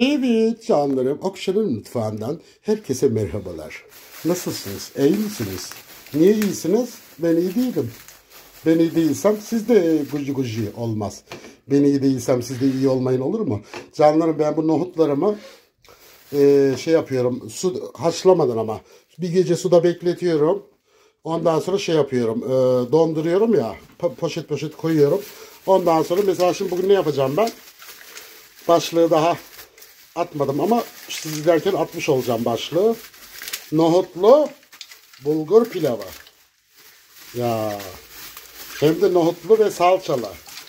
Evet canlarım, Okşan'ın mutfağından herkese merhabalar. Nasılsınız? İyi misiniz? Niye iyisiniz? Ben iyi değilim. Ben iyi değilsem siz de gucu gucu olmaz. Ben iyi değilsem siz de iyi olmayın, olur mu? Canlarım, ben bu nohutlarımı şey yapıyorum. Su haşlamadan ama. Bir gece suda bekletiyorum. Ondan sonra şey yapıyorum. Donduruyorum ya. Poşet poşet koyuyorum. Ondan sonra mesela şimdi bugün ne yapacağım ben? Başlığı daha atmadım ama siz izlerken atmış olacağım başlığı. Nohutlu bulgur pilavı. Ya. Hem de nohutlu ve salçalı.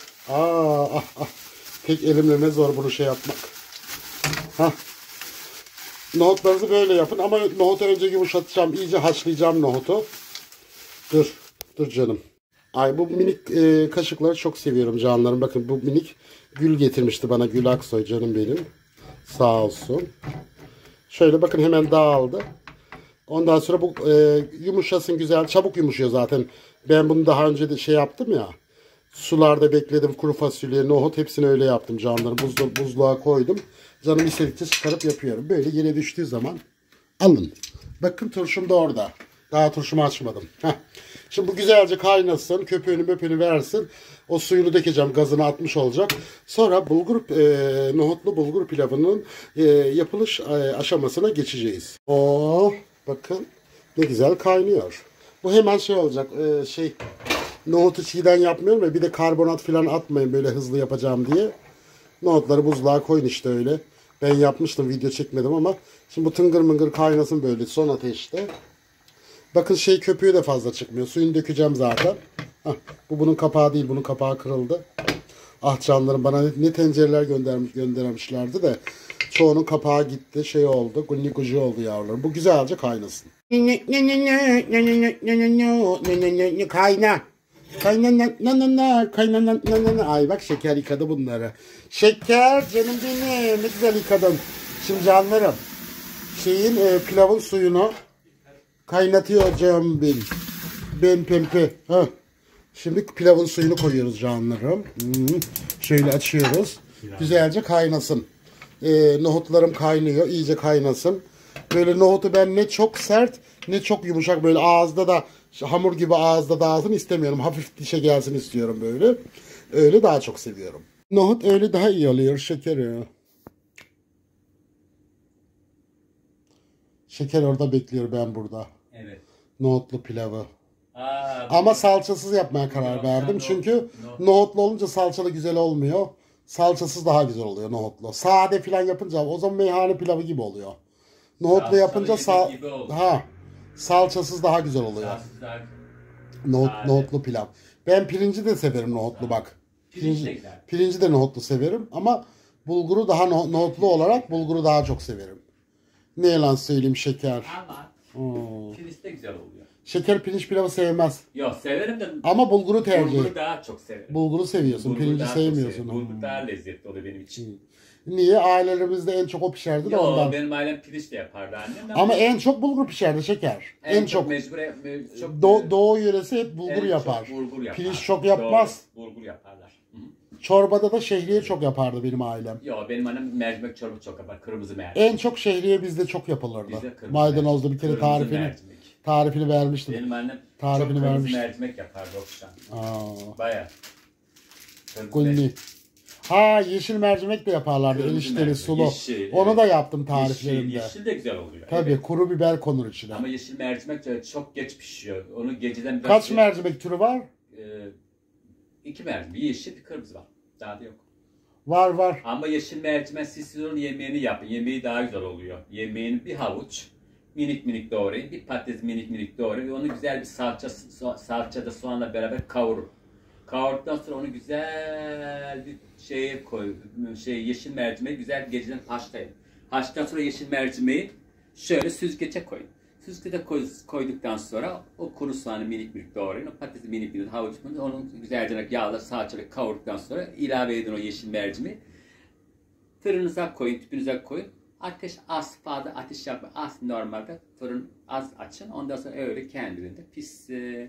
Tek elimle ne zor bunu şey yapmak. Hah. Nohutlarınızı böyle yapın ama nohutu önce yumuşatacağım. İyice haşlayacağım nohutu. Dur canım. Ay, bu minik kaşıkları çok seviyorum canlarım. Bakın, bu minik Gül getirmişti bana. Gül Aksoy canım benim. Sağ olsun. Şöyle bakın, hemen dağıldı. Ondan sonra bu yumuşasın güzel. Çabuk yumuşuyor zaten. Ben bunu daha önce de şey yaptım ya. Sularda bekledim. Kuru fasulye, nohut hepsini öyle yaptım canlarım. Buzluğa koydum. Canım istedikçe çıkarıp yapıyorum. Böyle yere düştüğü zaman alın. Bakın, turşum da orada. Daha turşumu açmadım. Heh. Şimdi bu güzelce kaynasın. Köpüğünü versin. O suyunu dökeceğim. Gazını atmış olacak. Sonra nohutlu bulgur pilavının yapılış aşamasına geçeceğiz. Bakın ne güzel kaynıyor. Bu hemen şey olacak. Nohutu çiğden yapmıyorum ya. Bir de karbonat falan atmayın böyle hızlı yapacağım diye. Nohutları buzluğa koyun işte öyle. Ben yapmıştım, video çekmedim ama. Şimdi bu tıngır mıngır kaynasın böyle son ateşte. Bakın köpüğü de fazla çıkmıyor. Suyunu dökeceğim zaten. Hah, bu bunun kapağı değil. Bunun kapağı kırıldı. Ah canlarım, bana ne tencereler göndermişlerdi de. Çoğunun kapağı gitti. Şey oldu. Gunni gucu oldu yavrularım. Bu güzelce kaynasın. Kayna. Kayna. Ay bak, şeker yıkadı bunları. Şeker canım benim. Ne güzel yıkadım. Şimdi canlarım, pilavın suyunu kaynatıyor canım benim. Ben pempe. Heh. Şimdi pilavın suyunu koyuyoruz canlarım. Şöyle açıyoruz. Güzelce kaynasın. Nohutlarım kaynıyor. İyice kaynasın. Böyle nohutu ben ne çok sert ne çok yumuşak, böyle ağızda da hamur gibi ağızda dağılsın istemiyorum. Hafif dişe gelsin istiyorum böyle. Öyle daha çok seviyorum. Nohut öyle daha iyi oluyor şekeri. Şeker orada bekliyor, ben burada. Evet. Nohutlu pilavı. Ama salçasız yapmaya karar verdim. Çünkü nohutlu olunca salçalı güzel olmuyor. Salçasız daha güzel oluyor nohutlu. Sade filan yapınca o zaman meyhane pilavı gibi oluyor. Nohutlu yapınca salçasız daha güzel oluyor. Nohutlu pilav. Ben pirinci de severim nohutlu bak. Pirinci de nohutlu severim ama bulguru daha nohutlu olarak bulguru daha çok severim. Ne yalan söyleyeyim, şeker. Ama pirinç de güzel oluyor. Şeker pirinç pilavı sevmez. Yok, severim de ama bulguru tercih. Bulguru daha çok severim. Bulguru seviyorsun, pirinci sevmiyorsun. Bulgur daha lezzetli oluyor benim için. Niye? Ailelerimizde en çok o pişerdi de ondan. Benim ailem pirinç de yapardı annem. Ama en çok bulgur pişerdi şeker. En çok. Doğu yöresi hep bulgur yapar. Pirinç çok yapmaz. Bulgur yaparlar. Çorbada da şehriye çok yapardı benim ailem. Yok, benim annem mercimek çorbası çok yapar. Kırmızı mercimek. En çok şehriye bizde çok yapılırdı. Maydanozlu bir kere tarifini vermiştim. Benim annem tarifini çok vermiştim. Kırmızı mercimek yapardı Okşan. Bayağı. Gunni. Yeşil mercimek de yaparlardı. Erişteli, sulu. Onu da yaptım tariflerimde. Yeşil de güzel oluyor. Tabii, evet. Kuru biber konur içine. Ama yeşil mercimek çok geç pişiyor. Onu geceden biraz... Kaç mercimek türü var? 2 mercimek. Bir yeşil, bir kırmızı var. Daha da yok. Var. Ama yeşil mercimek siz onun yemeğini yapın. Yemeği daha güzel oluyor. Yemeğini bir havuç minik doğrayın. Bir patates minik doğrayın. Onu güzel bir salçada soğanla beraber kavurun. Kavurduktan sonra onu güzel bir koy. Yeşil mercimeği güzel geceden haşlayın. Haşladıktan sonra yeşil mercimeği şöyle süzgece koyun. Süzgece koyduktan sonra o kuru soğanı minik doğrayın. O patatesi minik havucunu, onu güzelce yağla salçayla kavurduktan sonra ilave edin o yeşil mercimeği. Fırınıza koyun, tüpünüze koyun. Ateş az, fazla ateş yapma. Az, normalde fırın az açın. Ondan sonra öyle kendiliğinde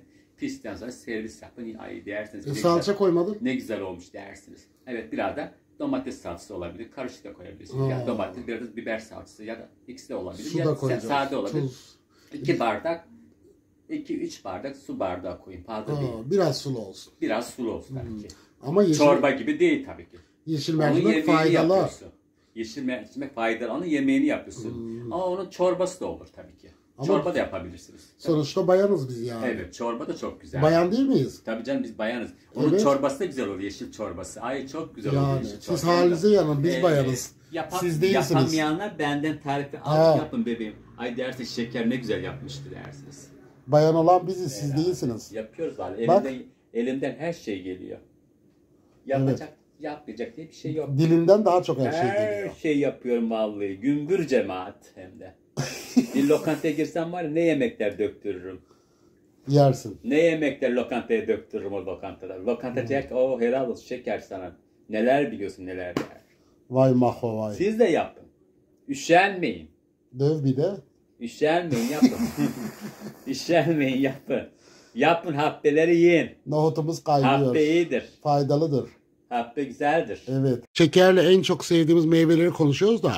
pisten sonra servis yapın. Ay dersiniz. Salça koymadın. Ne güzel olmuş dersiniz. Evet, biraz da Domates salçası olabilir. Karışık da koyabilirsin. Ha. Ya domates, biraz biber salçası ya da ikisi de olabilir. Su ya da koyacağız. sade olabilir. Tuz. 2 bardak, 2-3 bardak su bardağı koyayım. Fazla değil. Biraz sulu olsun. Biraz sulu olsun tabii ki. Ama yeşil, Çorba gibi değil tabii ki. yeşil Onun mercimek yemeğini faydalı. yapıyorsun. Yeşil mercimek faydalı. Onun yemeğini yapıyorsun. Ama onun çorbası da olur tabii ki. Ama- Çorba da yapabilirsiniz. Sonuçta bayanız biz yani. Evet, çorba da çok güzel. Bayan değil miyiz? Tabii canım, biz bayanız. Onun Evet. çorbası da güzel olur, yeşil çorbası. Ay çok güzel olur Yani yeşil siz çorbası. halinize yanın, biz bayanız. Siz değilsiniz. Yapamayanlar benden tarifi Ha. alın yapın bebeğim. Ay dersin şeker ne güzel yapmıştı dersiniz. Bayan olan biziz, siz değilsiniz. Yapıyoruz vallahi. Bak. Elimden her şey geliyor. Yapacak, yapmayacak diye bir şey yok. Dilinden daha çok her şey Her geliyor. şey yapıyorum vallahi. Gümbür cemaat hem de. Bir lokantaya girsem var ya, ne yemekler döktürürüm. Yersin. Ne yemekler lokantaya döktürürüm o lokantada. Lokanta der ki o helal olsun şeker sana. Neler biliyorsun neler der. Vay maho vay. Siz de yapın. Üşenmeyin. Döv bir de. Üşenmeyin yapın. Üşenmeyin yapın. Yapın, happeleri yiyin. Nohutumuz kaynıyor. Happe iyidir. Faydalıdır. Happe güzeldir. Evet. Şekerle en çok sevdiğimiz meyveleri konuşuyoruz da.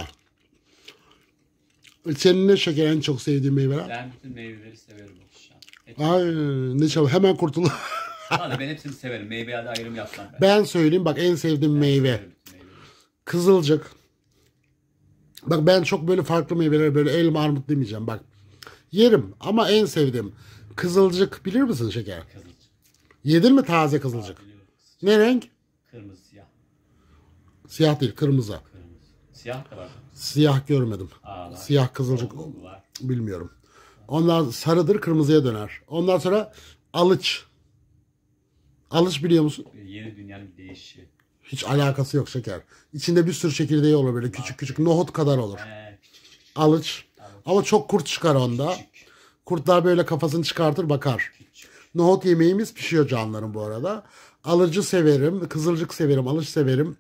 Senin ne şeker en çok sevdiğin meyveler? Ben bütün meyveleri severim. Ay ne çabuk hemen kurtul. Valla ben hepsini severim. Meyvelerde ayrım yapmam ben. Ben söyleyeyim bak en sevdiğim meyve. Severim bütün meyveleri. Kızılcık. Bak ben çok böyle farklı meyveler böyle elma armut demeyeceğim bak. Yerim ama en sevdiğim. Kızılcık bilir misin şeker? Kızılcık. Yedin mi taze kızılcık? Biliyorum. Ne renk? Kırmızı, siyah. Siyah değil kırmızı. Kırmızı. Siyah da var. Siyah görmedim. Var. Siyah kızılcık Oldu mu var. bilmiyorum. Ondan sarıdır kırmızıya döner. Ondan sonra alıç. Alıç biliyor musun? Yeni dünyanın bir değişi. Hiç alakası yok şeker. İçinde bir sürü çekirdeği olur böyle küçük küçük nohut kadar olur. Küçük Alıç. Ama çok kurt çıkar onda. küçük. Kurtlar böyle kafasını çıkartır bakar. Nohut yemeğimiz pişiyor canlarım bu arada. Alıcı severim, kızılcık severim, alıç severim.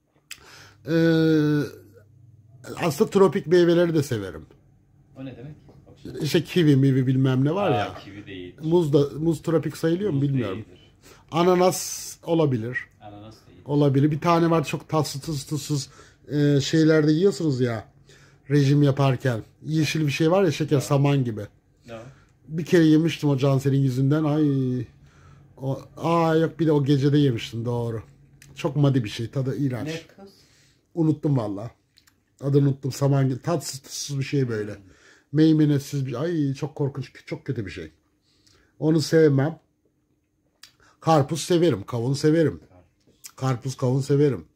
Aslında tropik meyveleri de severim. O ne demek? İşte kivi mivi bilmem ne var ya. Kivi değil. Muz tropik sayılıyor mu bilmiyorum. Değildir. Ananas olabilir. Ananas değil. Olabilir. Bir tane var çok tatsız tuzsuz şeylerde yiyorsunuz ya. Rejim yaparken. Yeşil bir şey var ya şeker saman gibi. Ne o? Bir kere yemiştim o Cansel'in yüzünden. Yok bir de o gecede yemiştim doğru. Çok madi bir şey. Tadı iğrenç. Ne kız? Unuttum valla. Adını unuttum. Saman gibi. Tatsız tuzsuz bir şey böyle. Meymenetsiz bir ay çok korkunç. Çok kötü bir şey. Onu sevmem. Karpuz severim. Kavun severim. Karpuz kavun severim.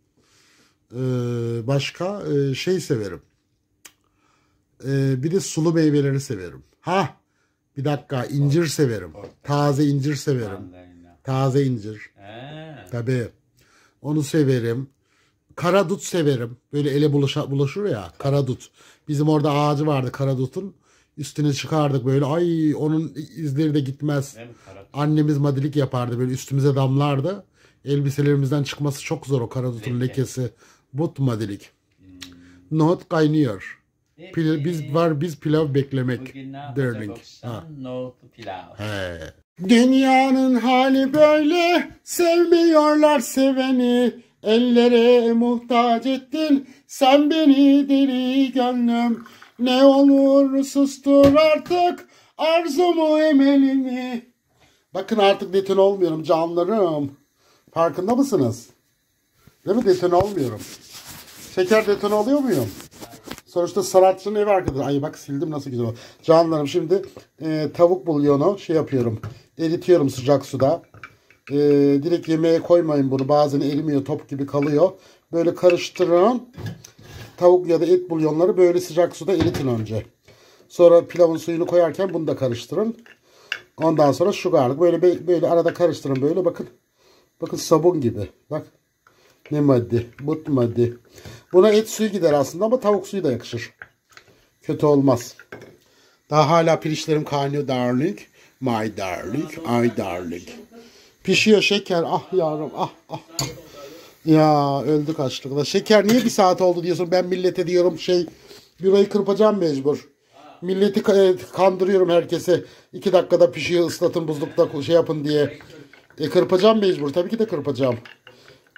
Başka şey severim. Bir de sulu meyveleri severim. Bir dakika incir severim. Taze incir severim. Mandalina. Taze incir. Tabii. Onu severim. Karadut severim. Böyle ele bulaşır ya. Karadut. Bizim orada ağacı vardı karadutun. Üstüne çıkardık böyle. Ay onun izleri de gitmez. Annemiz madilik yapardı. Böyle üstümüze damlardı. Elbiselerimizden çıkması çok zor o karadutun lekesi. But madilik. Nohut kaynıyor. Biz pilav beklemek. Bugün ne Derling. yapacak nohutlu pilav. He. Dünyanın hali böyle, sevmiyorlar seveni, ellere muhtaç ettin, sen beni deli gönlüm, ne olur sustur artık arzumu emelini. Bakın artık detone olmuyorum canlarım, farkında mısınız? Değil mi, detone olmuyorum. Şeker detone oluyor muyum? Sonuçta sanatçının evi arkadaşı. Ay bak sildim nasıl güzel oldu. Canlarım şimdi tavuk bulyonu şey yapıyorum. Eritiyorum sıcak suda. Direkt yemeğe koymayın bunu. Bazen erimiyor top gibi kalıyor. Böyle karıştırın. Tavuk ya da et bulyonları böyle sıcak suda eritin önce. Sonra pilavın suyunu koyarken bunu da karıştırın. Ondan sonra şu garlık. Böyle arada karıştırın böyle bakın. Bakın sabun gibi. Bak. Ne madde? But madde. Buna et suyu gider aslında ama tavuk suyu da yakışır. Kötü olmaz. Daha hala pirinçlerim kaynıyor darling. My darling. I darling. Pişiyor şeker. Ah yavrum. Ah. Ya öldük açlıkla. Şeker niye bir saat oldu diyorsun. Ben millete diyorum büroyu kırpacağım mecbur. Milleti kandırıyorum herkese. 2 dakikada pişiyor ıslatın buzlukta şey yapın diye. Kırpacağım mecbur. Tabii ki de kırpacağım.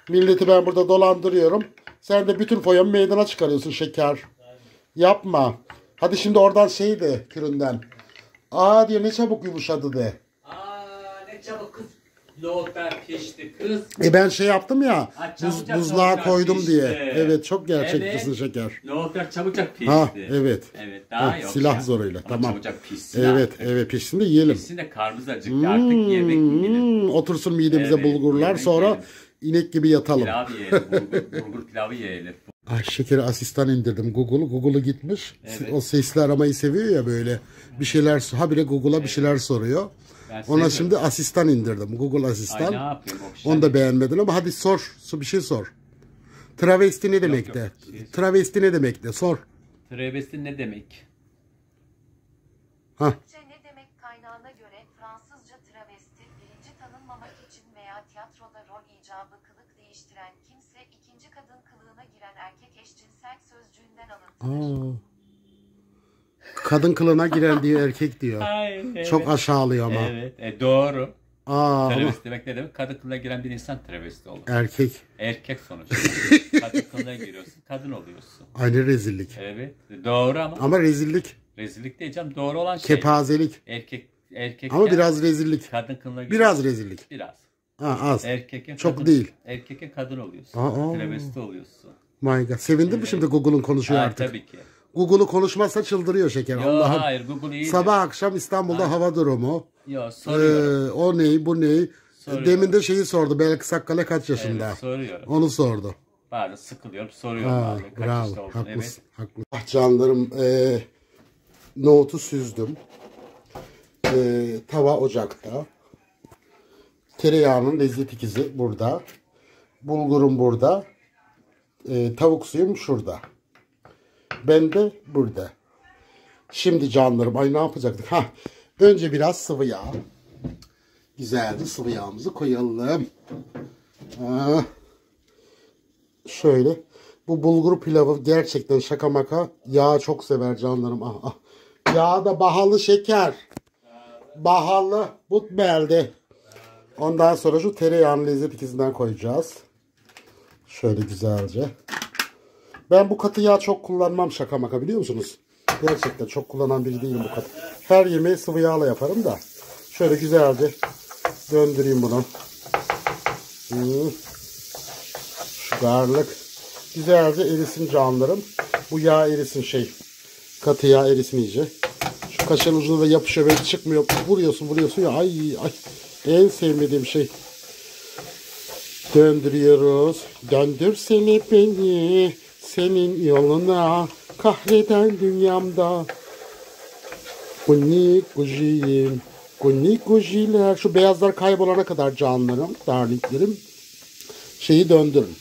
Milleti ben burada dolandırıyorum. Sen de bütün foyamı meydana çıkarıyorsun şeker. Yapma. Hadi şimdi oradan şey de küründen. Aa diyor ne çabuk yumuşadı de. Ne çabuk kız. Nohutlar pişti kız. Ben şey yaptım ya. Çabucak Buzluğa nohutlar koydum pişti. diye. Evet çok gerçekçisin Evet. şeker. Nohutlar çabucak pişti. Ha evet. Evet daha yok. Silah ya. zoruyla Ama tamam. çabucak pişsin Evet artık. evet pişsin de yiyelim. Pişsin de karnımız acıktı artık yemek yiyelim. Otursun midemize Evet, bulgurlar yemek sonra yiyelim. inek gibi yatalım. Pilav yiyelim. Bulgur pilavı yiyelim. Ay şekeri asistan indirdim Google'u. Google'u gitmiş. Evet. O sesli aramayı seviyor ya böyle. Bir şeyler habire Google'a bir şeyler soruyor. Ben Ona seviyorum. şimdi asistan indirdim. Google asistan. Ay ne yapayım o şey. Onu da beğenmedin ama hadi sor. Bir şey sor. Travesti ne demek yok, de? şey- Travesti ne demek de? Sor. Travesti ne demek? Ha. Türkçe ne demek kaynağına göre Fransızca travesti, birinci tanınmamak için veya tiyatroda rol icabı kılık değiştiren kimse, ikinci kadın kılığına giren erkek eşcinsel sözcüğünden alıntıdır. Aa. Kadın kılığına giren diyor erkek diyor. Hayır, evet. Çok aşağılıyor ama. Evet, doğru. Aa, ama Travesti demek ne demek? Kadın kılığına giren bir insan travesti olur. erkek. Erkek sonuçta. Kadın kılığına giriyorsun, kadın oluyorsun. Aynı rezillik. Evet, doğru ama Ama rezillik. rezillik değil canım. Doğru olan şey. Kepazelik. Erkek Ama biraz rezillik. kadın kılığına giriyor. Biraz rezillik. Biraz. Ha, az. Erkekken Çok kadın, değil. Erkekken kadın oluyorsun. Aa. Travesti oluyorsun. My God. Sevindin mi şimdi Google'un konuşuyor Ha, artık? tabii ki. Google'u konuşmazsa çıldırıyor şeker. Yo, Allah'ım. hayır Google iyi. Sabah akşam İstanbul'da hava durumu. Yo, soruyorum. O ney bu ney? Soruyorum. Demin de şeyi sordu. Belki Sakkale kaç yaşında? Evet, soruyorum. Onu sordu. Bazen sıkılıyorum, soruyorum Ha, bazen. Kaç bravo. yaşında oldun? Haklısın. Evet. Haklısın. Ah canlarım nohutu süzdüm. Tava ocakta. Tereyağının lezzet ikizi burada. Bulgurum burada. Tavuk suyum şurada. Ben de burada. Şimdi canlarım ay ne yapacaktık? Önce biraz sıvı yağ. Güzelce sıvı yağımızı koyalım. Şöyle. Bu bulgur pilavı gerçekten şaka maka. Yağ çok sever canlarım. Yağ da bahalı şeker. Bahalı but beldi. Ondan sonra şu tereyağının lezzet ikisinden koyacağız. Şöyle güzelce. Ben bu katı yağ çok kullanmam şaka maka biliyor musunuz? Gerçekten çok kullanan biri değilim bu katı. Her yemeği sıvı yağla yaparım da. Şöyle güzelce döndüreyim bunu. Şu garlık güzelce erisin canlarım. Bu yağ erisin katı yağ erisin iyice. Şu kaşığın ucuna da yapışıyor ve çıkmıyor. Vuruyorsun ya ay en sevmediğim şey. Döndürüyoruz. Döndür seni beni senin yoluna kahreden dünyamda. Kunik kujiyim. Kunik kujiler. Şu beyazlar kaybolana kadar canlarım, darliklerim. Şeyi döndürün.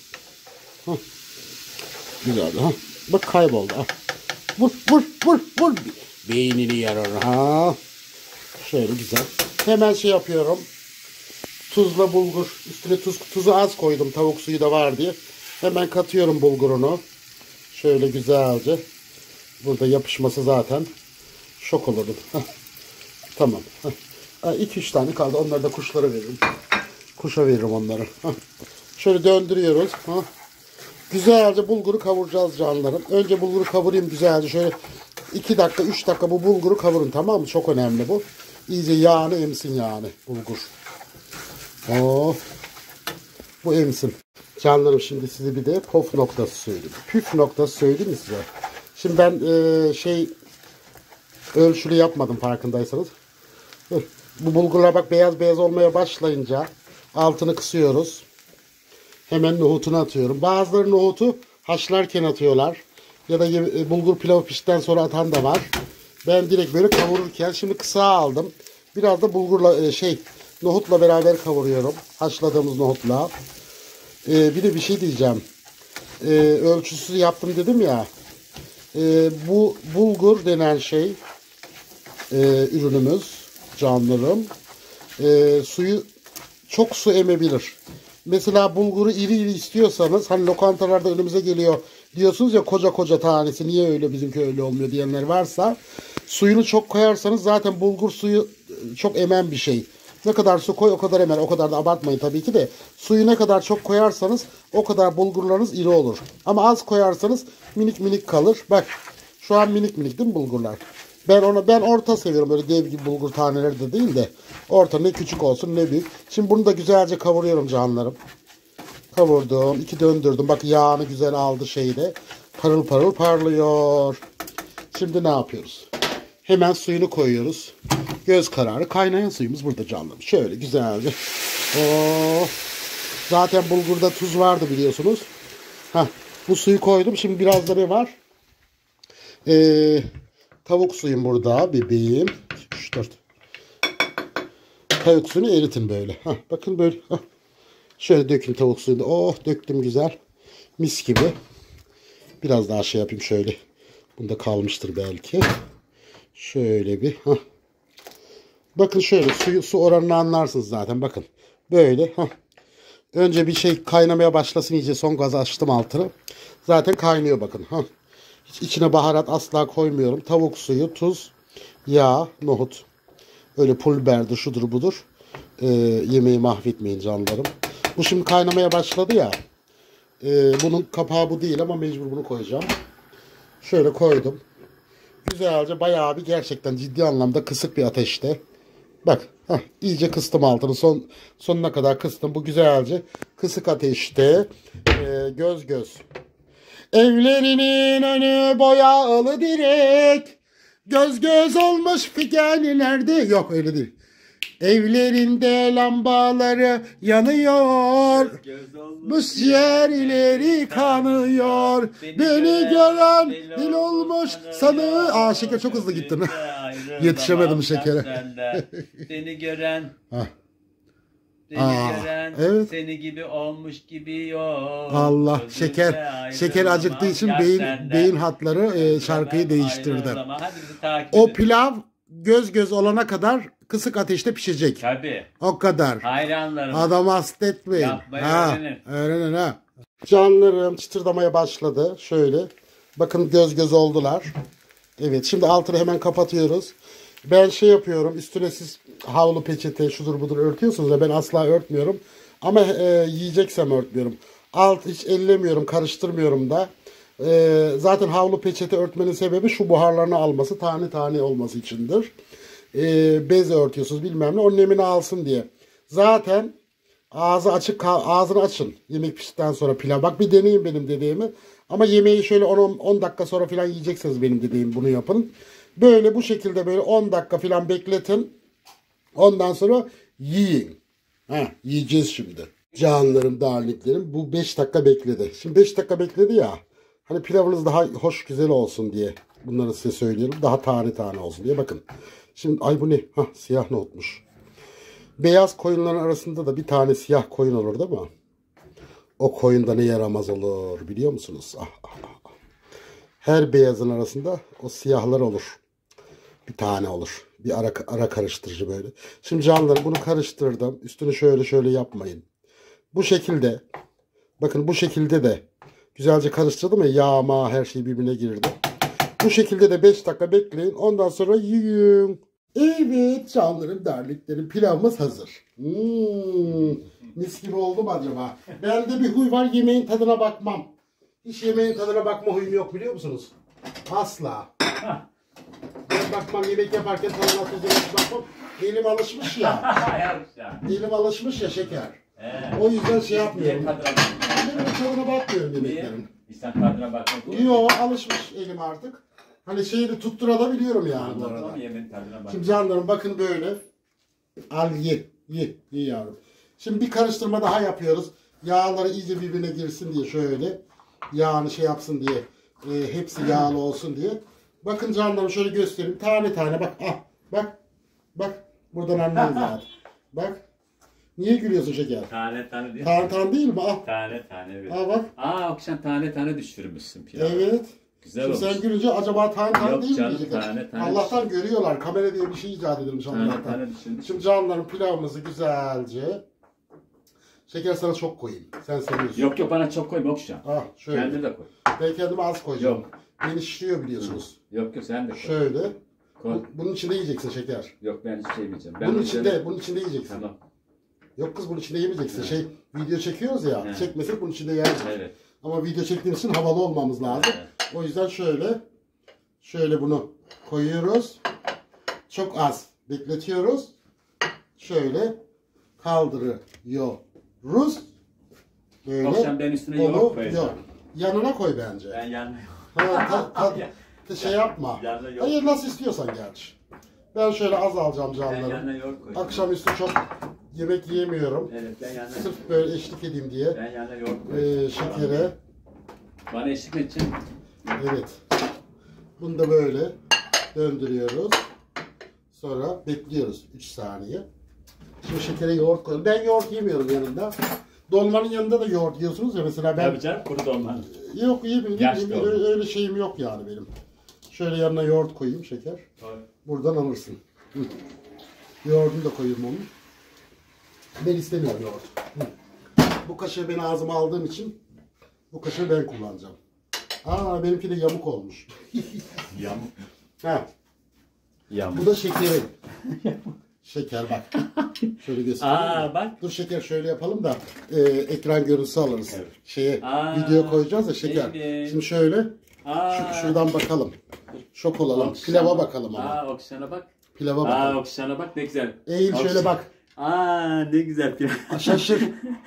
Güzel. Bak kayboldu. Vur. Beynini yarar. Şöyle güzel. Hemen şey yapıyorum. Tuzla bulgur. Üstüne tuzu az koydum. Tavuk suyu da var diye. Hemen katıyorum bulgurunu. Şöyle güzelce. Burada yapışması zaten şok olurdum. Tamam. 2-3 tane kaldı. Onları da kuşlara veririm. Kuşa veririm onları. Şöyle döndürüyoruz. Güzelce bulguru kavuracağız canlarım. Önce bulguru kavurayım güzelce. Şöyle 2 dakika 3 dakika bu bulguru kavurun, tamam mı? Çok önemli bu. İyice yağını emsin yani bulgur. Bu emsin. Canlarım şimdi size bir de püf noktası söyleyeyim. Püf noktası söyleyeyim mi size? Şimdi ben ölçülü yapmadım farkındaysanız. Bu bulgurlar bak beyaz beyaz olmaya başlayınca altını kısıyoruz. Hemen nohutunu atıyorum. Bazıları nohutu haşlarken atıyorlar. Ya da bulgur pilavı piştikten sonra atan da var. Ben direkt böyle kavururken şimdi kısa aldım. Biraz da bulgurla nohutla beraber kavuruyorum. Haşladığımız nohutla. Bir de bir şey diyeceğim. Ölçüsüz yaptım dedim ya. Bu bulgur denen şey ürünümüz canlarım. Suyu çok su emebilir. Mesela bulguru iri iri istiyorsanız hani lokantalarda önümüze geliyor diyorsunuz ya koca koca tanesi niye öyle bizimki öyle olmuyor diyenler varsa suyunu çok koyarsanız zaten bulgur suyu çok emen bir şey. Ne kadar su koy o kadar hemen, o kadar da abartmayın tabii ki de. Suyu ne kadar çok koyarsanız o kadar bulgurlarınız iri olur. Ama az koyarsanız minik minik kalır. Bak şu an minik minik değil mi bulgurlar? Ben orta seviyorum, böyle dev gibi bulgur taneleri de değil de orta, ne küçük olsun ne büyük. Şimdi bunu da güzelce kavuruyorum canlarım. Kavurdum, 2 döndürdüm. Bak yağını güzel aldı şeyde. Parıl parıl parlıyor. Şimdi ne yapıyoruz? Hemen suyunu koyuyoruz. Göz kararı kaynayan suyumuz burada canlarım. Şöyle güzelce. Oh. Zaten bulgurda tuz vardı biliyorsunuz. Bu suyu koydum. Şimdi biraz da ne var? Tavuk suyum burada bebeğim. 3, 4. Tavuk suyunu eritin böyle. Bakın böyle. Şöyle dökün tavuk suyunu. Oh döktüm güzel. Mis gibi. Biraz daha şey yapayım şöyle. Bunda kalmıştır belki. Şöyle bir. Bakın şöyle su oranını anlarsınız zaten. Bakın. Böyle. Önce bir şey kaynamaya başlasın iyice. Son gazı açtım altını. Zaten kaynıyor bakın. Hiç içine baharat asla koymuyorum. Tavuk suyu, tuz, yağ, nohut. Öyle pul biberdir, şudur budur. Yemeği mahvetmeyin canlarım. Bu şimdi kaynamaya başladı ya. Bunun kapağı bu değil ama mecbur bunu koyacağım. Şöyle koydum. Güzelce bayağı bir gerçekten ciddi anlamda kısık bir ateşte. Bak iyice kıstım altını. Sonuna kadar kıstım. Bu güzelce kısık ateşte göz göz. Evlerinin önü boyalı direk. Göz göz olmuş figenlerde. Yok öyle değil. Evlerinde lambaları yanıyor. Bu yerleri kanıyor. Beni gören dil olmuş sanıyor. Şeker çok hızlı gittin. Yetişemedim şekere. Seni gören evet. seni gibi olmuş gibi yok. Allah şeker acıktığı için beyin hatları şarkıyı değiştirdi. O pilav göz göz olana kadar kısık ateşte pişecek. Tabii. O kadar. Hayranlarım. Adam hasta etmeyin. Yapmayı öğrenin. Öğrenin ha. Canlarım çıtırdamaya başladı. Şöyle. Bakın göz göz oldular. Evet şimdi altını hemen kapatıyoruz. Ben şey yapıyorum. Üstüne siz havlu peçete şudur budur örtüyorsunuz ya, ben asla örtmüyorum. Ama yiyeceksem örtmüyorum. Alt hiç ellemiyorum, karıştırmıyorum da. Zaten havlu peçete örtmenin sebebi şu buharlarını alması, tane tane olması içindir. Bez örtüyorsunuz bilmem ne, onun nemini alsın diye. Zaten ağzı açık, ağzını açın yemek piştikten sonra pilav. Bak bir deneyin benim dediğimi. Ama yemeği şöyle 10 dakika sonra falan yiyeceksiniz benim dediğim, bunu yapın. Böyle bu şekilde böyle 10 dakika falan bekletin. Ondan sonra yiyin. Yiyeceğiz şimdi. Canlarım, darliklerim, bu 5 dakika bekledi. Şimdi 5 dakika bekledi ya. Hani pilavınız daha hoş güzel olsun diye bunları size söylüyorum. Daha tane tane olsun diye. Bakın. Şimdi ay bu ne? Siyah nohutmuş. Beyaz koyunların arasında da bir tane siyah koyun olur değil mi? O koyun da ne yaramaz olur biliyor musunuz? Her beyazın arasında o siyahlar olur. Bir tane olur. Bir ara karıştırıcı böyle. Şimdi canlarım bunu karıştırdım. Üstünü şöyle şöyle yapmayın. Bu şekilde. Bakın bu şekilde de güzelce karıştırdım ya, yağ her şey birbirine girdi. Bu şekilde de 5 dakika bekleyin. Ondan sonra yiyin. Evet canlarım, darliklerim, pilavımız hazır. Mis gibi oldu mu acaba? Bende bir huy var, yemeğin tadına bakmam. Hiç yemeğin tadına bakma huyum yok biliyor musunuz? Asla. Ben bakmam, yemek yaparken tadına tuzuna bakmam. Elim alışmış ya. Elim alışmış ya şeker. O yüzden şey yapmıyorum. Yemeğin tadına bakmıyorum yemeklerin. İnsan tadına bakmak. Yok, alışmış elim artık. Hani şeyi de tutturabiliyorum yani bu arada. Şimdi canlarım bakın böyle. Al ye yavrum. Şimdi bir karıştırma daha yapıyoruz. Yağları iyice birbirine girsin diye şöyle. Yağını şey yapsın diye. Hepsi yağlı olsun diye. Bakın canlarım şöyle göstereyim. Tane tane bak. Bak. Buradan anlayın zaten. Bak. Niye gülüyorsun şeker? Tane değil. Tane değil mi? Tane evet. Bak. Akşam tane düşürmüşsün pilavı. Evet. Güzel şimdi olmuş. sen gülünce acaba tane Yok değil mi canım, diyecekler. tane Allah'tan görüyorlar. Kamera diye bir şey icat edilmiş Allah'tan. Şimdi canlarım pilavımızı güzelce. Şeker sana çok koyayım. Sen seviyorsun. Yok bana çok koyma akşam. Şöyle. Kendin de koy. Ben kendime az koyacağım. Yok. Beni şişiyor biliyorsunuz. Yok sen de koy. Şöyle. Koy. Bunun içinde yiyeceksin şeker. Yok ben hiç şey yemeyeceğim. Bunun içinde yiyeceksin. Tamam. Yok kız bunun içinde yemeyeceksin. Evet. Video çekiyoruz ya. Evet. Çekmesek bunun içinde yerdik. Evet. Ama video çektiğimiz için havalı olmamız lazım. Evet. O yüzden şöyle bunu koyuyoruz. Çok az bekletiyoruz. Şöyle kaldırıyoruz. Böyle. Akşam ben üstüne yoğurt koyacağım. Yok. Yanına koy bence. Ben yanına Şey yapma. Yanına yoğurt. Hayır nasıl istiyorsan gerçi. Ben şöyle az alacağım Ben canlarım. yanına yoğurt koyacağım. Akşamüstü çok yemek yiyemiyorum. Evet ben yanına. Sırf böyle eşlik edeyim diye. Ben yanına yoğurt koyacağım. Şekere. Bana eşlik edeceksin. Evet. Bunu da böyle döndürüyoruz. Sonra bekliyoruz 3 saniye. Şimdi şekere yoğurt koyalım. Ben yoğurt yemiyorum yanında. Dolmanın yanında da yoğurt yiyorsunuz ya mesela ben. Yapacağım kuru dolma. Yok yemiyorum. Yaş dolma. Öyle şeyim yok yani benim. Şöyle yanına yoğurt koyayım şeker. Buradan alırsın. Hı. Yoğurdunu da koyayım onu. Ben istemiyorum yoğurt. Hı. Bu kaşığı ben ağzıma aldığım için bu kaşığı ben kullanacağım. Aa benimki de yamuk olmuş. Yamuk. Ha. Yamuk. Bu da şekerin. Şeker bak. Şöyle göstereyim. Aa bak. Dur şeker şöyle yapalım da ekran görüntüsü alırız. Evet. Video koyacağız ya şeker. Evet. Şimdi şöyle şuradan bakalım. Şok olalım. Pilava bakalım ama. Aa okşana bak. Pilava Aa bakalım. okşana bak ne güzel. Eğil şöyle bak. Aa ne güzel pilav. Şaşır.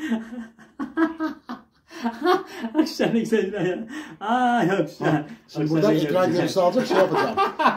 Okşana ne güzel pilav ya. Aa okşana. Şimdi buradan ekran görüntüsü alacak şey yapacağım.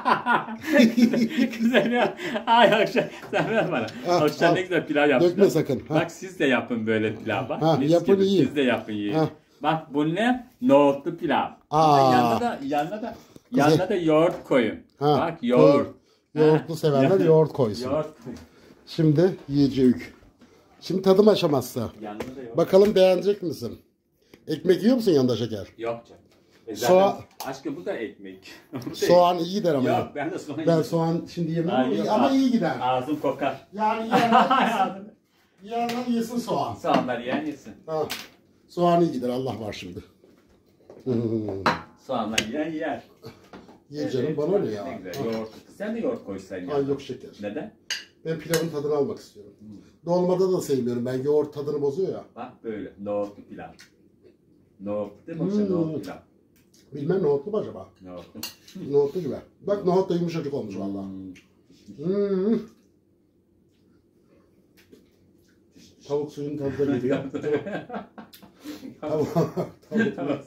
Güzel ya. Ay okşana. Sen ver bana. Ah, Okşana al. ne güzel pilav yapmışlar. Dökme sakın. Ha. Bak siz de yapın böyle pilav bak. Ha, Mis yapın gibi. yiyin. Siz de yapın yiyin. Ha. Bak bu ne? Nohutlu pilav. Aa. Yanına da yoğurt koyun. Ha, Bak yoğurt. koyun. Yoğurtlu sevenler yoğurt koysun. Yoğurt koyun. Şimdi yiyeceğiz. Şimdi tadım aşaması. Yanında da yoğurt. Bakalım beğenecek misin? Ekmek yiyor musun yanında şeker? Yok canım. Soğan- Aşkım bu da ekmek. Bu da Soğan iyi gider ama. Yok ben de soğan Ben yiyeyim. soğan şimdi yemem Ay, ama, yok, ama iyi gider. Ağzım kokar. Yani yiyenler yesin soğan. Soğanlar yiyen yesin. Ha. Soğan iyi gider Allah var şimdi. Soğanlar yiyen yer. Ye canım bana ne ya? Ne güzel Ha. yoğurt. Sen de yoğurt koysaydın. Ay yok şeker. Neden? Ben pilavın tadını almak istiyorum. Dolmada da sevmiyorum. Ben yoğurt tadını bozuyor ya. Bak böyle nohutlu pilav. Nohutlu değil mi? Yoksa nohutlu pilav. Bilmem nohutlu mu acaba? Nohutlu. Nohutlu gibi. Bak nohut da yumuşacık olmuş valla. Tavuk suyun tadı da geliyor. Tavuk. Tamam.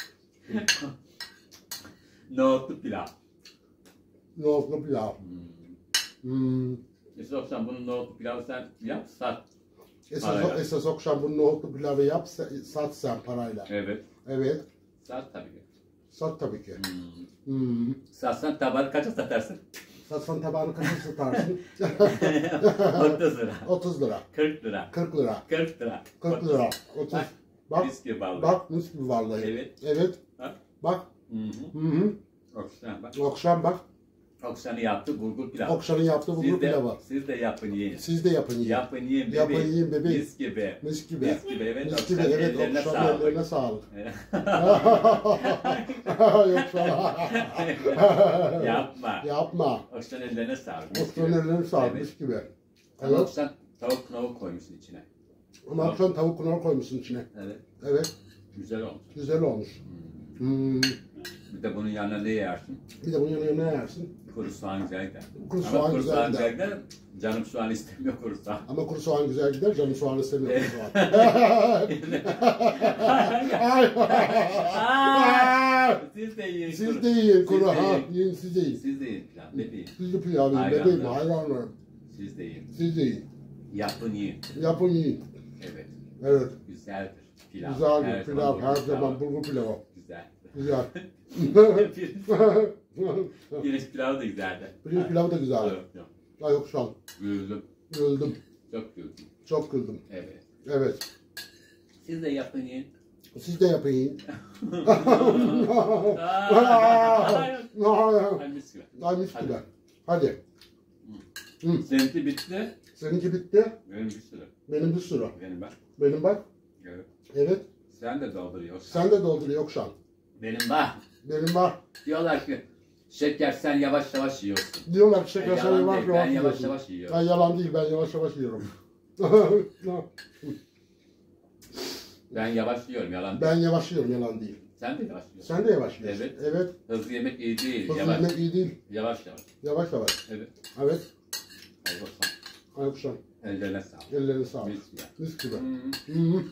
Nohutlu pilav. Nohutlu pilav. İstiyorsan bunu nohutlu pilavı sen yap sat. Esas okşam bu nohutlu pilavı yap, sat sen parayla. Evet. Evet. Sat tabii ki. Sat tabii ki. Satsan tabanı kaça satarsın? Satsan tabağını kaça satarsın? 30 lira. 30 lira. 40 lira. 40 lira. 40 lira. 40 lira. 30. Bak. Bak. Mis gibi vallahi. Bak mis gibi vallahi. Evet. Evet. Bak. Bak. Hı. Hı hı. Okşan bak. Okşam bak. Okşan'ı yaptı bulgur pilav. Okşan'ın yaptığı bulgur pilavı. Siz de yapın yiyin. Siz de yapın yiyin. Yapın yiyin bebeğim. Yapın yiyin bebeğim. Mis gibi. Mis gibi. Mis gibi evet. Mis gibi Okşan'ın evet. ellerine Okşan'ın sağlık. ellerine sağlık. Yok sana. Yapma. Yapma. Okşan'ın ellerine sağlık. Mis Okşan'ın gibi. ellerine sağlık. Evet. Mis gibi. Ama Evet. Okşan tavuk knavuk koymuşsun içine. Ama akşam tavuk kınar koymuşsun içine. Evet. Evet. Güzel olmuş. Güzel olmuş. Bir de bunun yanına ne yersin? Bir de bunun yanına ne yersin? Kuru soğan güzel gider. Kuru Ama soğan kuru güzel soğan gider. güzel gider. Canım soğan istemiyor kuru soğan. Ama kuru soğan güzel gider. Canım soğan istemiyor kuru soğan. Siz de yiyin. Siz de yiyin kuru. Siz de Ha, yiyin. yiyin siz de yiyin. Siz de yiyin pilav bebeğim. Siz de pilav yiyin. Hayranlar. Bebeğim hayranlarım. Siz de yiyin. Siz de yiyin. Yapın yiyin. Yapın yiyin. Evet. Evet. Güzeldir. Pilav. Güzel Her bir pilav. bulgur Her pilavı. zaman bulgur pilavı. Güzel. Güzel. Pirinç pilavı da güzeldi. Pirinç pilavı da güzel. Yok yok. Ay yok şu an. Güldüm. Güldüm. Çok güldüm. Çok güldüm. Evet. Evet. Siz de yapın yiyin. Siz de yapın yiyin. Ay mis gibi. Ay mis gibi. Hadi. Seninki bitti. Seninki bitti. Benim bir sürü. Benim bir sürü. Benim bak. Benim bak. Evet. Evet. Sen de dolduruyorsun. Sen de doldur yok şu an. Benim bak. Benim var. Diyorlar ki Şeker sen yavaş yavaş yiyorsun. Diyorlar ki şeker Yalan var. değil, ben yavaş yavaş yiyorum. Ben yalan değil, ben yavaş yavaş yiyorum. Ben yavaş yiyorum, yalan değil. Ben yavaş yiyorum, yalan değil. Sen de yavaş yiyorsun. Sen de yavaş yiyorsun. Evet. Evet. Hızlı yemek iyi değil, Hızlı yavaş. yemek iyi değil. Yavaş yavaş. Yavaş yavaş. Evet. Evet. Hadi bakalım. Ayakuşan. Ellerine sağlık. Ellerine sağlık. Mis ya. Mis gibi. Hmm.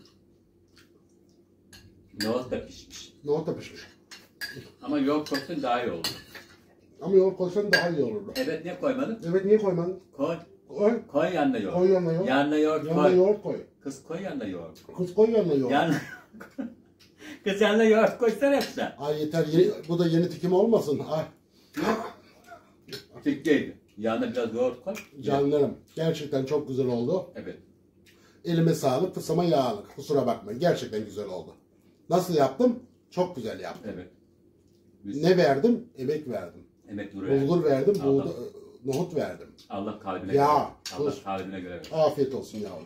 Nohut da pişmiş. Nohut da pişmiş. Ama yoğurt koysun daha iyi olur. Ama yoğurt koysan daha iyi olurdu. Evet, ne koymadın? Evet, niye koymadın? Koy. Koy. Koy yanına yoğurt. Koy yanına yoğurt. Yanına yoğurt Yanına koy. yoğurt koy. Kız koy yanına yoğurt. Kız koy yanına yoğurt. Yanına... Kız yanına yoğurt koysana yoksa. Ay yeter, bu da yeni tikim olmasın. Ay. Fikriydi. Yanına biraz yoğurt koy. Canlarım, gerçekten çok güzel oldu. Evet. Elime sağlık, kısama yağlık. Kusura bakmayın, gerçekten güzel oldu. Nasıl yaptım? Çok güzel yaptım. Evet. Ne verdim? Emek verdim. Emek duruyor. Bulgur verdim, Allah. nohut verdim. Allah kalbine Ya, göre. Allah tuz. kalbine göre. Afiyet olsun yavrum.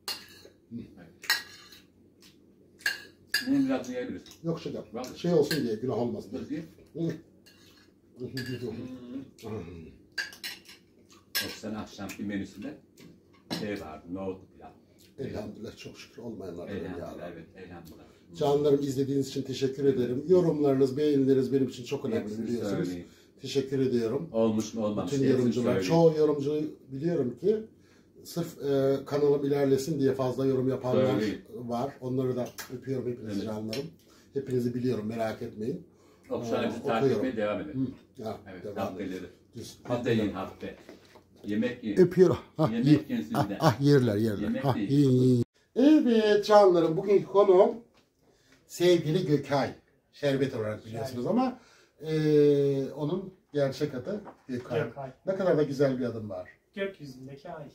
Bunu biraz yiyebilirsin. Yok şeker. Vallahi. Şey olsun diye, günah olmasın diye. Dur yiyin. Yoksa akşamki menüsünde şey vardı, nohut pilav. Elhamdülillah, çok şükür olmayanlar ya. Elhamdülillah, evet, elhamdülillah. Canlarım, izlediğiniz için teşekkür ederim. Yorumlarınız, beğenileriniz benim için çok önemli, Hepsini biliyorsunuz. söyleyin. Teşekkür ediyorum. Olmuş mu olmamış Bütün diye hepsini yorumcular, söyleyin. çoğu yorumcu biliyorum ki sırf kanalım ilerlesin diye fazla yorum yapanlar Söyleyin. var. Onları da öpüyorum, hepinizi Evet. canlarım. Hepinizi biliyorum, merak etmeyin. Okşan'a bizi takip Okuyorum. etmeye devam edin. Ya, Evet, devam haftayı edin. dedi. Düz. Biz de yiyin hafta. Yemek yiyin. Öpüyorum. Ah, Yemek yiyin. yiyin siz Ah, de. ah, yerler. Yemek Ah, yiyin. yiyin. Evet canlarım, bugünkü konuğum sevgili Gökay. Şerbet olarak biliyorsunuz ama onun gerçek adı Gökay. Gökay. Ne kadar da güzel bir adım var. Gökyüzündeki ay.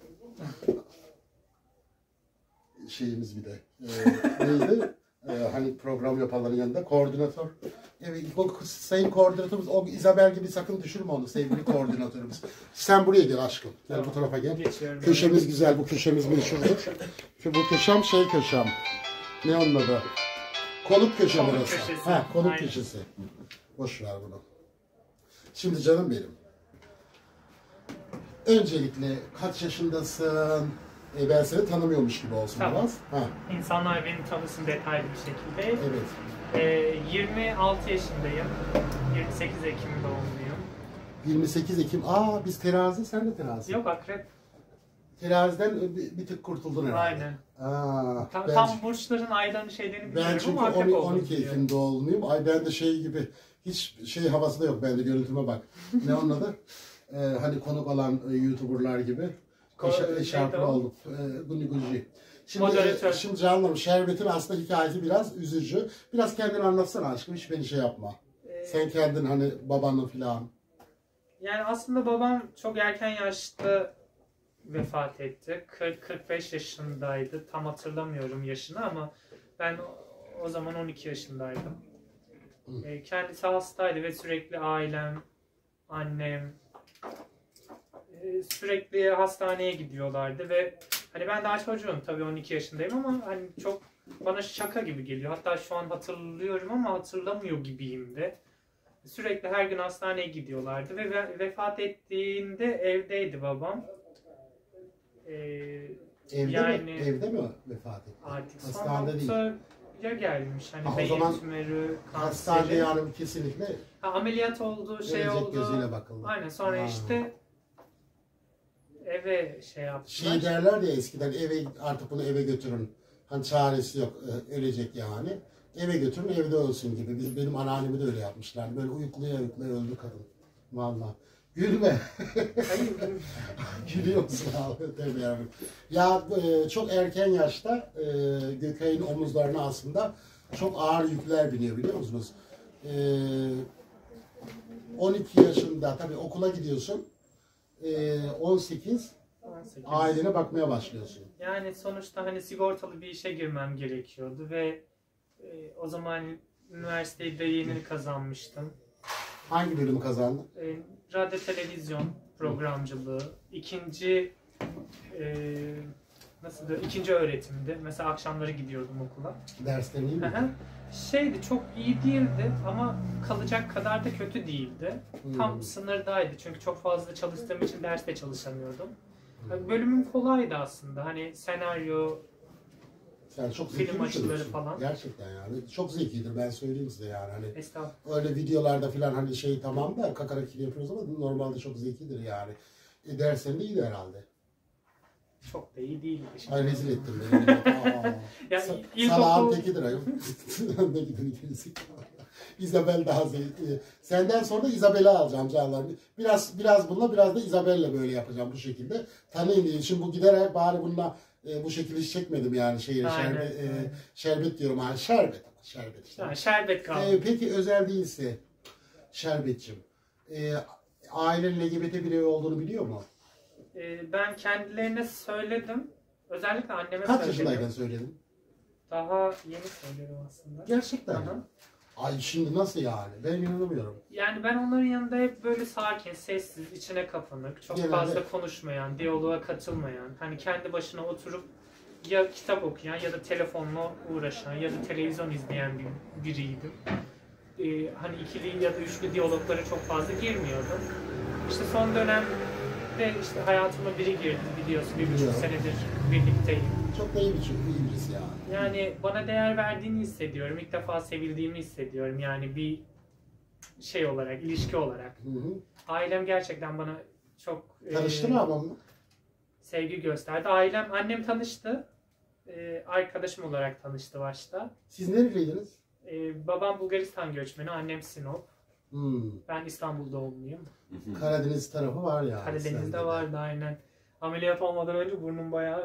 Şeyimiz bir de neydi? Hani program yapanların yanında koordinatör. Evet, o sayın koordinatörümüz, o Isabel gibi sakın düşürme onu, sevgili koordinatörümüz. Sen buraya gel aşkım. Gel bu tarafa gel. Geçiyorum. Köşemiz güzel, bu köşemiz meşhurdur. Bu köşem şey köşem. Ne onun adı? Konuk köşe Konuk burası. köşesi. Ha, konuk Aynen. köşesi. Boş ver bunu. Şimdi canım benim. Öncelikle kaç yaşındasın? Ben seni tanımıyormuş gibi olsun Tamam. biraz. Ha, İnsanlar beni tanısın detaylı bir şekilde. evet. 26 yaşındayım. 28 Ekim doğumluyum. 28 Ekim. Aa, biz terazi, sen de terazi. Yok, akrep. Teraziden bir tık kurtuldun herhalde. Aynen. Aa, ben, Tam burçların aylarını şeylerini ben bilmiyorum çünkü ama akrep 12 Ekim doğumluyum. Ay ben de şey gibi, hiç şey havası da yok bende, görüntüme bak. Ne onun adı? Hani konuk olan YouTuber'lar gibi. Eşarplı neydi o? olup. Guni Gucci. Şimdi, Moderatör. şimdi canlarım, Şerbet'in aslında hikayesi biraz üzücü. Biraz kendini anlatsana aşkım, hiç beni şey yapma. Sen kendin hani babanla filan. Yani aslında babam çok erken yaşta vefat etti. 40-45 yaşındaydı. Tam hatırlamıyorum yaşını ama ben o zaman 12 yaşındaydım. Kendisi hastaydı ve sürekli ailem, annem sürekli hastaneye gidiyorlardı ve hani ben daha çocuğum, tabii 12 yaşındayım ama hani çok bana şaka gibi geliyor. Hatta şu an hatırlıyorum ama hatırlamıyor gibiyim de. Sürekli her gün hastaneye gidiyorlardı ve vefat ettiğinde evdeydi babam. Evde mi? Evde mi vefat etti? Artık son Hastanede değil. noktaya gelmiş. Hani Ha, o beyin zaman tümörü, Hastanede kanseri. yani kesinlikle Ameliyat oldu, şey gelecek oldu. gözüyle bakıldı. Aynen, sonra Ha. işte eve şey yaptılar. Şey derler ya eskiden, eve artık bunu eve götürün. Hani çaresi yok, ölecek yani. Eve götürün, evde ölsün gibi. Benim anneannemi de öyle yapmışlar. Böyle uyukluya öldü kadın. Vallahi. Gülme. Hayır, Gülüyor musun abi? Tabii yavrum. Ya çok erken yaşta Gökay'ın omuzlarına aslında çok ağır yükler biniyor, biliyor musunuz? 12 yaşında tabii okula gidiyorsun. 18 18. ailene bakmaya başlıyorsun. Yani sonuçta hani sigortalı bir işe girmem gerekiyordu ve o zaman üniversiteyi de yeni kazanmıştım. Hangi bölümü kazandın? Radyo televizyon programcılığı. İkinci nasıl diyor, ikinci öğretimdi. Mesela akşamları gidiyordum okula. Derslerin iyi mi? Hı hı. Şeydi, çok iyi değildi ama kalacak kadar da kötü değildi. Tam sınırdaydı çünkü çok fazla çalıştığım için derste çalışamıyordum. Yani bölümüm kolaydı aslında. Hani senaryo, Sen çok zeki film bir açıları çocuksun. falan. Gerçekten yani. Çok zekidir ben söyleyeyim size yani. Hani estağfurullah. öyle videolarda falan hani şey tamam da kakarakili yapıyoruz ama normalde çok zekidir yani. Derslerinde iyiydi herhalde. Çok da iyi değildi. Şimdi. Ay rezil ettim beni. Yani Salağın ilkokul... tekidir ayol. Ne gidiyor gerisi. İzabel daha zevkli. Senden sonra da İzabel'i alacağım canlar. Biraz bununla biraz da İzabel'le böyle yapacağım bu şekilde. Tanıyın diye. Şimdi bu giderek bari bununla bu şekilde hiç çekmedim yani Aynen. şerbet diyorum hani şerbet ama şerbet işte. Ha, şerbet kaldı. Peki özel değilse Şerbetçim ailenin LGBT birey olduğunu biliyor mu? Ben kendilerine söyledim. Özellikle anneme Kaç söyledim. yaşındayken söyledin? Daha yeni söylüyorum aslında. Gerçekten. Aha. Ay şimdi nasıl yani? Ben inanamıyorum. Yani ben onların yanında hep böyle sakin, sessiz, içine kapanık, çok Genelde. fazla konuşmayan, diyaloğa katılmayan, hani kendi başına oturup ya kitap okuyan ya da telefonla uğraşan ya da televizyon izleyen biriydim. Hani ikili ya da üçlü diyaloglara çok fazla girmiyordum. İşte son dönemde işte hayatıma biri girdi, biliyorsun, 1,5 Biliyorum. senedir birlikteyim. Çok da iyi birisi yani. Yani bana değer verdiğini hissediyorum. İlk defa sevildiğimi hissediyorum. Yani bir şey olarak, ilişki olarak. Hı hı. Ailem gerçekten bana çok Tanıştın mı ablamla? sevgi gösterdi. Annem tanıştı. Arkadaşım olarak tanıştı başta. Siz nereliydiniz? Babam Bulgaristan göçmeni, annem Sinop. Hmm. Ben İstanbul doğumluyum. Karadeniz tarafı var yani. Karadeniz'de vardı aynen. Ameliyat olmadan önce burnum bayağı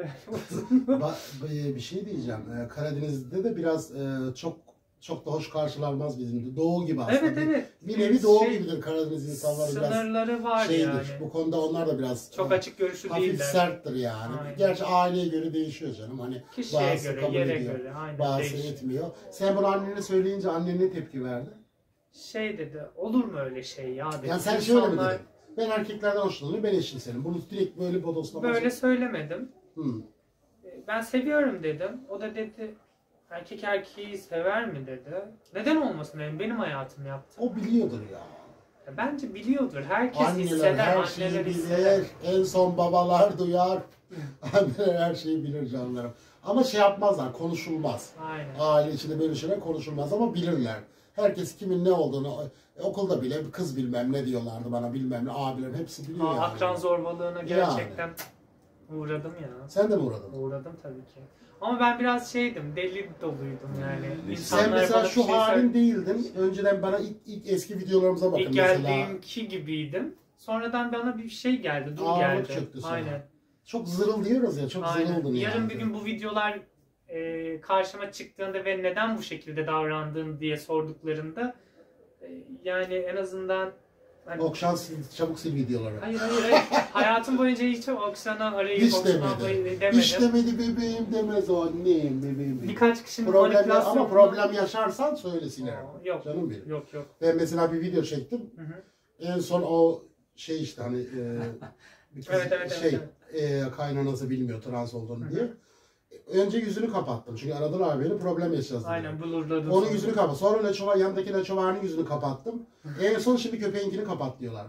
Bir şey diyeceğim. Karadeniz'de de biraz çok da hoş karşılanmaz bizim de. Doğu gibi aslında. Evet evet. Bir nevi doğu gibidir Karadeniz insanları biraz sınırları var şeydir. yani. Bu konuda onlar da biraz Çok açık görüşlü hafif değiller. serttir yani. Aynen. Gerçi aileye göre değişiyor canım. Hani Kişiye bazısı göre, kabul yere ediyor, göre aynen bazısı değişir. etmiyor. Sen bunu annene söyleyince annen ne tepki verdi? Şey dedi, olur mu öyle şey ya dedi. Yani sen şöyle mi İnsanlar- dedin? Ben erkeklerden hoşlanıyorum, ben eşcinselim. Bunu direkt böyle bodoslama. Böyle söylemedim. Hmm. Ben seviyorum dedim. O da dedi, erkek erkeği sever mi dedi. Neden olmasın dedim, benim hayatım yaptı. O biliyordur ya. Bence biliyordur. Herkes Anneler hisseder, her anneler şeyi hisseder. bilir. En son babalar duyar. Anneler her şeyi bilir canlarım. Ama şey yapmazlar, konuşulmaz. Aynen. Aile içinde böyle şeyler konuşulmaz ama bilirler. Herkes kimin ne olduğunu okulda bile kız bilmem ne diyorlardı bana bilmem ne abilerim hepsi biliyor yani. Akran zorbalığına gerçekten uğradım ya. Sen de mi uğradın? Uğradım tabii ki. Ama ben biraz şeydim, deli doluydum yani. Sen İnsanlar mesela bana şu bir şey halin değildin. Önceden bana ilk eski videolarımıza bakın İlk mesela. geldiğimki gibiydim. Sonradan bana bir şey geldi, dur Ağırlık geldi. çöktü sana. Aynen. Çok zırıl diyoruz ya, çok Aynen. zırıldın yani. Yarın bir gün bu videolar karşıma çıktığında ve neden bu şekilde davrandığın diye sorduklarında yani en azından hani, Okşan çabuk sil videoları. hayır. Hayatım boyunca hiç Oksan'a arayıp Hiç Oksan'a demedi. demedim. Hiç demedi bebeğim demez o annem bebeğim. Birkaç kişinin Ama manipülasyonu... problem yaşarsan söyle silerim. Yok. Canım benim. Yok. Ben mesela bir video çektim. Hı hı. En son o şey işte hani bir kız Evet. kaynanası bilmiyor trans olduğunu Hı hı. diye. Önce yüzünü kapattım. Çünkü aradılar beni problem yaşayacağız diye. Aynen blurladım. Onun yüzünü kapat. Sonra yanındaki Leçovar'ın yüzünü kapattım. En son şimdi köpeğinkini kapat diyorlar.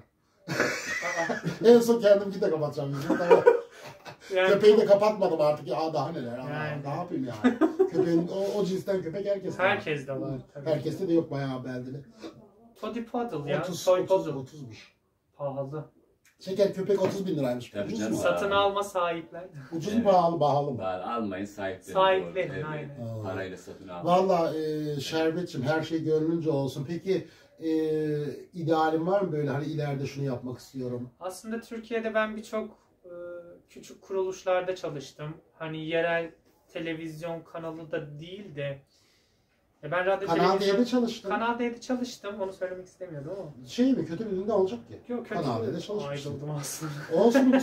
En son kendimki de kapatacağım yüzümü. Tamam. Yani Köpeği de kapatmadım artık. Ya daha neler. Yani. Ne yapayım yani. Köpeğin, o cinsten köpek herkeste var. herkes de var. Tabii. Herkeste de yok bayağı beldili. Toddy Puddle ya. 30, Toy 30, Puddle. 30'muş. Pahalı. Şeker köpek 30 bin liraymış. Tabii Ucuz canım. mu? Satın Satın alma sahipler. Ucuz Evet. mu pahalı mı? Almayın, sahiplenin. Sahiplenin, doğru. aynen. Evet. Parayla satın almayın. Valla Şerbetçim her şey gönlünce olsun. Peki idealin var mı böyle hani ileride şunu yapmak istiyorum? Aslında Türkiye'de ben birçok küçük kuruluşlarda çalıştım. Hani yerel televizyon kanalı da değil de ben radyo Kanal televizyon... D'de çalıştın. Kanal D'de çalıştım. Onu söylemek istemiyordum ama. Şey mi kötü birinde olacak ki? Yok kötü. Kanal D'de çalışmışsın. Ayrıldım aslında. Olsun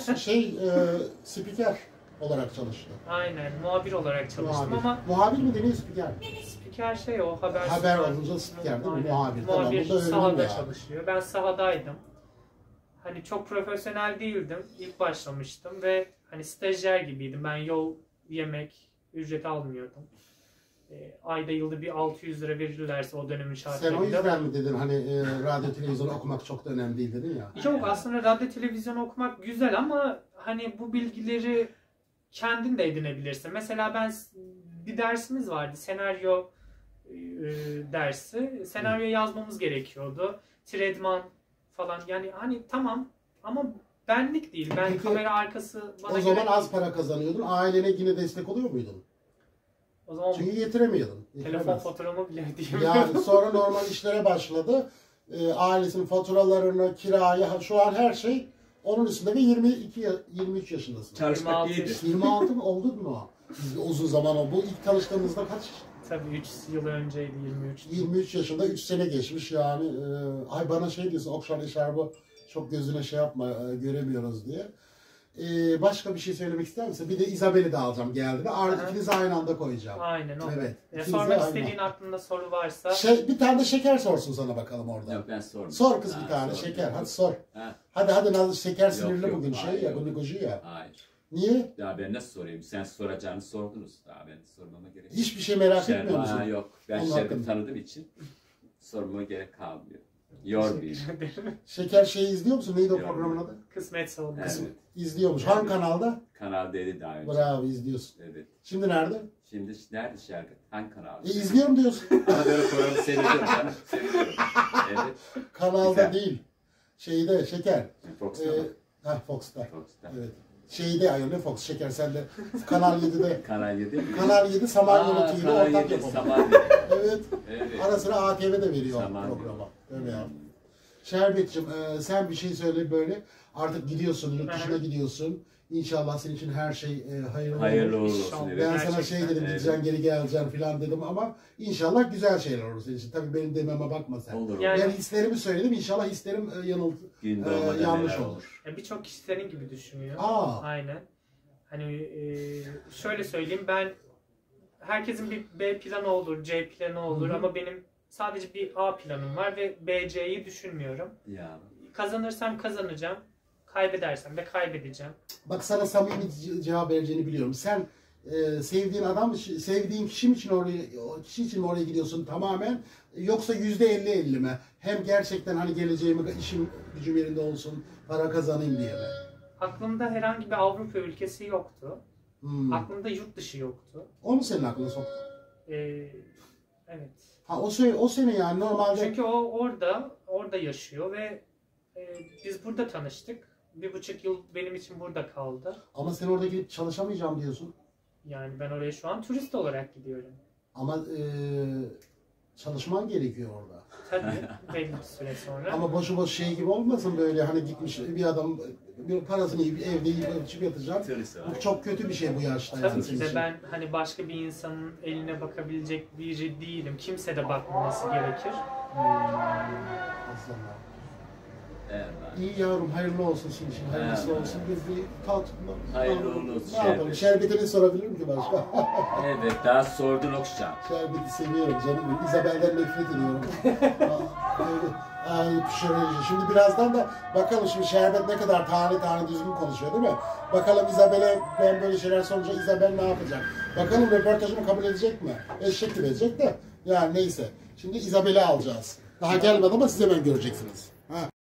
spiker olarak çalıştı. Aynen. Muhabir olarak çalıştım ama Muhabir mi deniyor spiker mi? spiker şey o haber. Haber olunca spiker değil mi? Aynen. Muhabir. Tamam, Muhabir bu da önemli sahada ya. çalışıyor. Ben sahadaydım. Hani çok profesyonel değildim. İlk başlamıştım ve hani stajyer gibiydim. Ben yol yemek, ücret almıyordum. Ayda yılda bir 600 lira verirlerse o dönemin Sen şartlarında. o yüzden mi dedin hani radyo televizyon okumak çok da önemli değil dedin ya. Yok, aslında radyo televizyon okumak güzel ama hani bu bilgileri kendin de edinebilirsin. Mesela ben bir dersimiz vardı, senaryo dersi. Senaryo yazmamız gerekiyordu. Tredman falan, yani hani tamam ama benlik değil. Ben Peki, kamera arkası bana O zaman göre... az para kazanıyordun. Ailene yine destek oluyor muydun? O zaman Çünkü getiremiyordun. telefon Getiremez. faturamı bile ödeyeyim. Yani sonra normal işlere başladı. Ailesinin faturalarını, kirayı, şu an her şey onun üstünde ve 23 yaşındasın. Çalışmak 26 iyidir. 26 mı oldun mu? Uzun zaman oldu. Bu ilk tanıştığımızda kaç? Tabii 3 yıl önceydi, 23. 23 yaşında 3 sene geçmiş yani. Ay bana şey diyorsun, Okşan Eşarbı çok gözüne şey yapma, göremiyoruz diye. Başka bir şey söylemek ister misin? Bir de Isabel'i de alacağım geldiğinde. Aha. İkinizi aynı anda koyacağım. Aynen o. Evet. İkinizi Sormak aynı istediğin aklında soru varsa Bir tane de şeker sorsun sana bakalım orada. Yok ben sormuyorum. Sor kız bir Ha, tane sormuyorum. şeker. Hadi sor. Ha, Hadi Nazlı, şeker Yok, sinirli yok, bugün hayır, ya, yok. glukozu ya. hayır. Niye? Ya ben nasıl sorayım? Sen soracağını sordunuz. Daha ben sormama gerek yok. Hiçbir şey merak etmiyor musun? Yok. Ben Onun Şerbet'i hakkında. tanıdığım için sormama gerek kalmıyor. Yormayayım. Şeker şeyi izliyor musun? Neydi o Yok. programın adı? kısmetse oldu. Evet. İzliyormuş. Hangi kanalda? Kanal D'di daha önce. Bravo, izliyorsun. Evet. Şimdi nerede? Şimdi nerede Şerbet? Hangi kanal? İzliyorum diyorsun. Ama böyle programı seviyorum canım. Seviyorum. Evet. Kanalda Güzel. değil. Şeyde şeker. Fox'ta mı? Fox'ta. Fox'ta. Evet. Şeyde ayol ne Fox şeker sende. Kanal 7'de. Kanal 7 mi? Kanal 7 Samanyolu TV'de Kanal ortak 7 yapalım. Samanyolu. Evet. Evet. Ara sıra ATV'de veriyor Samanyolu. programa. Öyle ya. Şerbetciğim sen bir şey söyle böyle. Artık gidiyorsun, yurt dışına gidiyorsun. İnşallah senin için her şey hayırlı olur. Hayırlı uğurlu olsun. İnşallah. Evet. Ben sana şey dedim, Evet. gideceksin geri geleceksin falan dedim ama inşallah güzel şeyler olur senin için. Tabii benim dememe bakma sen. Olur. Yani- Ben hislerimi söyledim, inşallah hislerim Gün doğmadan yanlış neler olur. Birçok kişi senin gibi düşünüyor. Aa. Aynen. Hani şöyle söyleyeyim, ben herkesin bir B planı olur, C planı olur ama benim sadece bir A planım var ve B, C'yi düşünmüyorum. Ya. Kazanırsam kazanacağım, kaybedersem de kaybedeceğim. Bak sana samimi cevap vereceğini biliyorum. Sen sevdiğin kişi için o kişi için mi oraya gidiyorsun tamamen, yoksa %50-50 mi? Hem gerçekten hani geleceğimi, işim gücüm yerinde olsun, para kazanayım diye mi? Aklımda herhangi bir Avrupa ülkesi yoktu. Hmm. Aklımda yurt dışı yoktu. O mu senin aklına soktu? Evet. Ha o sene yani normalde. Çünkü o orada yaşıyor ve biz burada tanıştık. 1,5 yıl benim için burada kaldı. Ama sen orada gidip çalışamayacağım diyorsun. Yani ben oraya şu an turist olarak gidiyorum. Ama çalışman gerekiyor orada. Tabii belli bir süre sonra. Ama boşu boş şey gibi olmasın böyle, hani gitmiş bir adam bir parasını yiyip evde yiyip içip yatacak. Turist Bu olarak. çok kötü bir şey bu yaşta. Tabii yani ki senin de için. ben hani başka bir insanın eline bakabilecek biri değilim. Kimse de bakmaması gerekir. Aslanlar. Evet. İyi yavrum, hayırlı olsun senin için, hayırlısı Evet. olsun. Biz bir kalk. Hayırlı uğurlu olsun, Ne yapalım? Şerbet. Şerbetini sorabilirim ki başka? Evet, daha sordun Okşan. Şerbeti seviyorum canım. Isabel'den nefret ediyorum. Ay pişireceğim. Şimdi birazdan da bakalım, şimdi Şerbet ne kadar tane tane düzgün konuşuyor değil mi? Bakalım Isabel'e ben böyle şeyler sorunca Isabel ne yapacak? Bakalım röportajımı kabul edecek mi? Eşek gibi edecek de. Yani neyse. Şimdi Isabel'i alacağız. Daha gelmedi ama siz hemen göreceksiniz. Ha.